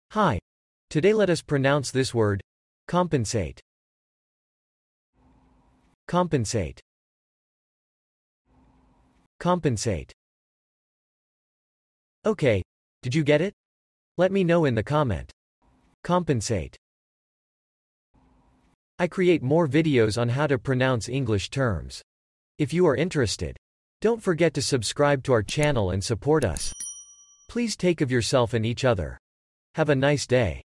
Hi. Today let us pronounce this word, compensate. Compensate. Compensate. Okay, did you get it? Let me know in the comment. Compensate. I create more videos on how to pronounce English terms. If you are interested, don't forget to subscribe to our channel and support us. Please take care of yourself and each other. Have a nice day.